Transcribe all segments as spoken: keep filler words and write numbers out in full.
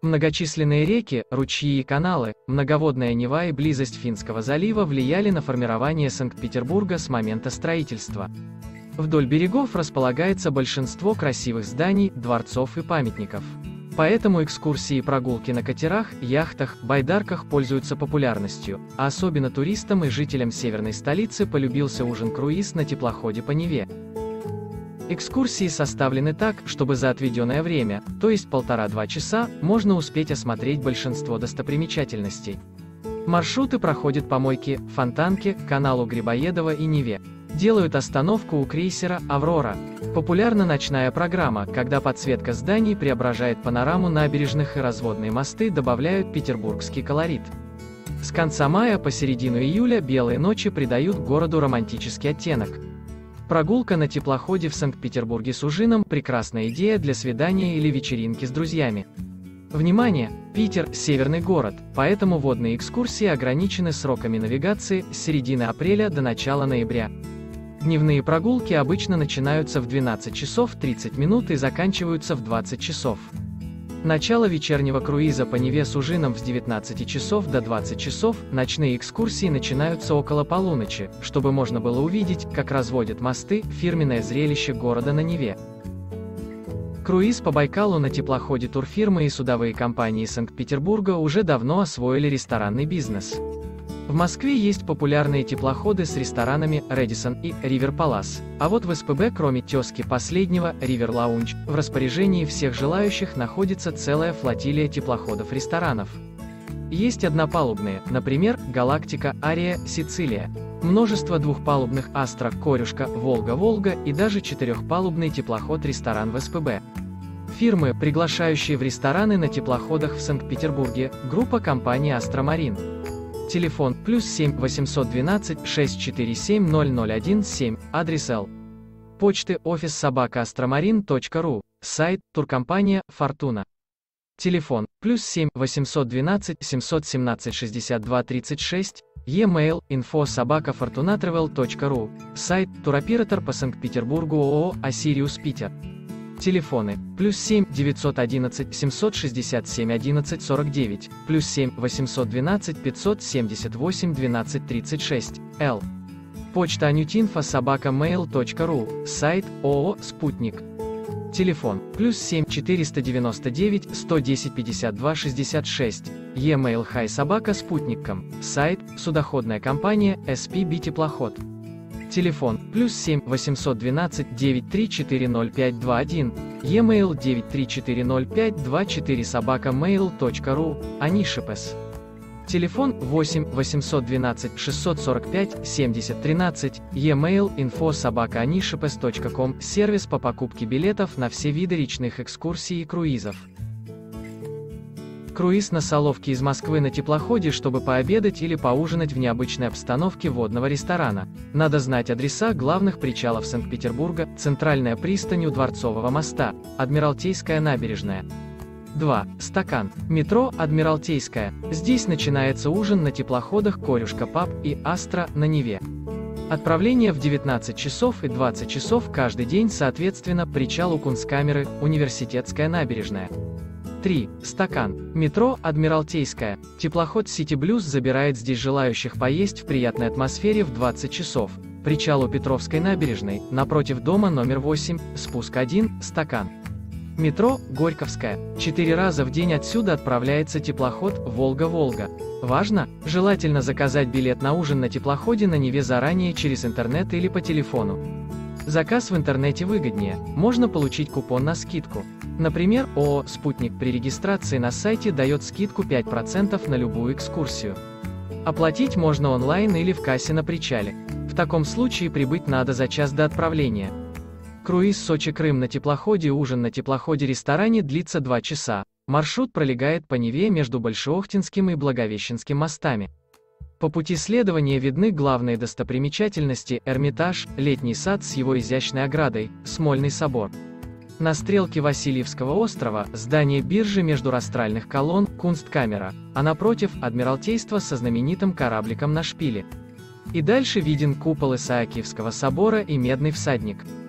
Многочисленные реки, ручьи и каналы, многоводная Нева и близость Финского залива влияли на формирование Санкт-Петербурга с момента строительства. Вдоль берегов располагается большинство красивых зданий, дворцов и памятников. Поэтому экскурсии и прогулки на катерах, яхтах, байдарках пользуются популярностью, а особенно туристам и жителям северной столицы полюбился ужин-круиз на теплоходе по Неве. Экскурсии составлены так, чтобы за отведенное время, то есть полтора-два часа, можно успеть осмотреть большинство достопримечательностей. Маршруты проходят по Мойке, Фонтанке, каналу Грибоедова и Неве. Делают остановку у крейсера «Аврора». Популярна ночная программа, когда подсветка зданий преображает панораму набережных и разводные мосты добавляют петербургский колорит. С конца мая по середину июля белые ночи придают городу романтический оттенок. Прогулка на теплоходе в Санкт-Петербурге с ужином – прекрасная идея для свидания или вечеринки с друзьями. Внимание! Питер – северный город, поэтому водные экскурсии ограничены сроками навигации с середины апреля до начала ноября. Дневные прогулки обычно начинаются в двенадцать часов тридцать минут и заканчиваются в двадцать часов. Начало вечернего круиза по Неве с ужином с девятнадцати часов до двадцати часов, ночные экскурсии начинаются около полуночи, чтобы можно было увидеть, как разводят мосты, фирменное зрелище города на Неве. Круиз по Байкалу на теплоходе турфирмы и судовые компании Санкт-Петербурга уже давно освоили ресторанный бизнес. В Москве есть популярные теплоходы с ресторанами «Рэдисон» и «Ривер Палас», а вот в СПБ, кроме тезки последнего, «Ривер Лаунж», в распоряжении всех желающих находится целая флотилия теплоходов-ресторанов. Есть однопалубные, например, «Галактика», «Ария», «Сицилия». Множество двухпалубных «Астра», «Корюшка», «Волга-Волга» и даже четырехпалубный теплоход-ресторан в СПБ. Фирмы, приглашающие в рестораны на теплоходах в Санкт-Петербурге, группа компании «Астромарин». Телефон плюс семь восемьсот двенадцать шестьсот сорок семь ноль ноль один семь, адрес Л. Почты офис собака астромарин точка ру, сайт туркомпания «Фортуна». Телефон плюс семь восемьсот двенадцать семьсот семнадцать шестьдесят два тридцать шесть, e-mail инфо собака фортунатревел точка ру, сайт туроператор по Санкт-Петербургу ООО «Осириус Питер». Телефоны плюс семь девятьсот одиннадцать семьсот шестьдесят семь одиннадцать сорок девять, плюс семь восемьсот двенадцать пятьсот семьдесят восемь двенадцать тридцать шесть, Л. Почта анютинфо собака mail точка ру, сайт ООО «Спутник». Телефон плюс семь четыреста девяносто девять сто десять пятьдесят два шестьдесят шесть, e-mail hi собака спутник.ком, сайт судоходная компания эс пи би теплоход. Телефон плюс семь восемьсот двенадцать девятьсот тридцать четыре ноль пять два один, e-mail девять три четыре ноль пять два четыре собака mail точка ру, анишипес. Телефон восемь восемьсот двенадцать шестьсот сорок пять семьдесят тринадцать, e-mail инфо собака анишипес точка ком, сервис по покупке билетов на все виды речных экскурсий и круизов. Круиз на Соловке из Москвы на теплоходе, чтобы пообедать или поужинать в необычной обстановке водного ресторана. Надо знать адреса главных причалов Санкт-Петербурга: Центральная пристань у Дворцового моста, Адмиралтейская набережная. два. Стакан. Метро Адмиралтейская. Здесь начинается ужин на теплоходах «Корюшка Паб» и «Астра» на Неве. Отправление в девятнадцать часов и двадцать часов каждый день, соответственно, причал у Кунсткамеры, Университетская набережная. три. Стакан. Метро Адмиралтейская. Теплоход City Blues забирает здесь желающих поесть в приятной атмосфере в двадцать часов. Причал у Петровской набережной, напротив дома номер восемь, спуск один, Стакан. Метро Горьковская. Четыре раза в день отсюда отправляется теплоход «Волга-Волга». Важно? Желательно заказать билет на ужин на теплоходе на Неве заранее через интернет или по телефону. Заказ в интернете выгоднее, можно получить купон на скидку. Например, ООО «Спутник» при регистрации на сайте дает скидку пять процентов на любую экскурсию. Оплатить можно онлайн или в кассе на причале. В таком случае прибыть надо за час до отправления. Круиз Сочи-Крым на теплоходе, ужин на теплоходе-ресторане длится два часа. Маршрут пролегает по Неве между Большеохтинским и Благовещенским мостами. По пути следования видны главные достопримечательности: Эрмитаж, Летний сад с его изящной оградой, Смольный собор. На стрелке Васильевского острова – здание биржи между растральных колонн, Кунсткамера, а напротив – Адмиралтейство со знаменитым корабликом на шпиле. И дальше виден купол Исаакиевского собора и Медный всадник.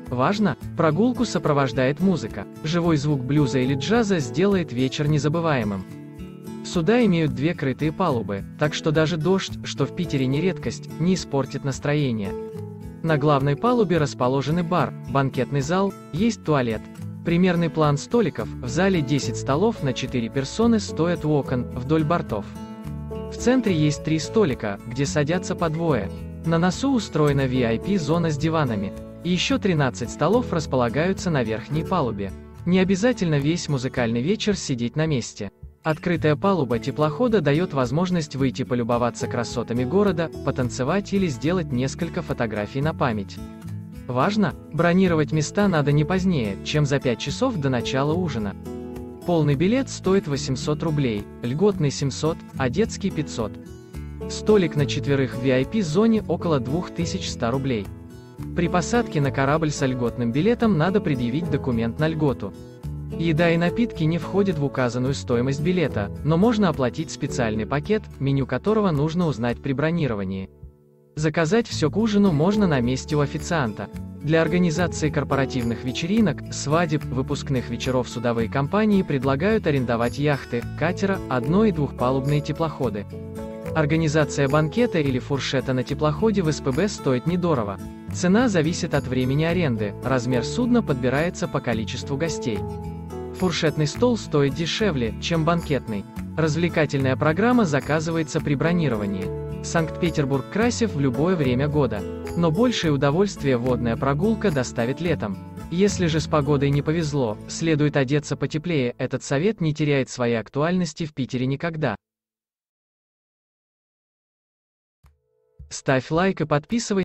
Важно, прогулку сопровождает музыка. Живой звук блюза или джаза сделает вечер незабываемым. Суда имеют две крытые палубы, так что даже дождь, что в Питере не редкость, не испортит настроение. На главной палубе расположены бар, банкетный зал, есть туалет. Примерный план столиков: в зале десять столов на четыре персоны стоят у окон, вдоль бортов. В центре есть три столика, где садятся по двое. На носу устроена ви ай пи-зона с диванами. И еще тринадцать столов располагаются на верхней палубе. Не обязательно весь музыкальный вечер сидеть на месте. Открытая палуба теплохода дает возможность выйти полюбоваться красотами города, потанцевать или сделать несколько фотографий на память. Важно, бронировать места надо не позднее, чем за пять часов до начала ужина. Полный билет стоит восемьсот рублей, льготный семьсот, а детский пятьсот. Столик на четверых в ви ай пи-зоне около две тысячи сто рублей. При посадке на корабль с льготным билетом надо предъявить документ на льготу. Еда и напитки не входят в указанную стоимость билета, но можно оплатить специальный пакет, меню которого нужно узнать при бронировании. Заказать все к ужину можно на месте у официанта. Для организации корпоративных вечеринок, свадеб, выпускных вечеров судовые компании предлагают арендовать яхты, катера, одно- и двухпалубные теплоходы. Организация банкета или фуршета на теплоходе в эс пэ бэ стоит недорого. Цена зависит от времени аренды, размер судна подбирается по количеству гостей. Фуршетный стол стоит дешевле, чем банкетный. Развлекательная программа заказывается при бронировании. Санкт-Петербург-Красев в любое время года. Но большее удовольствие водная прогулка доставит летом. Если же с погодой не повезло, следует одеться потеплее, этот совет не теряет своей актуальности в Питере никогда. Ставь лайк и подписывайся.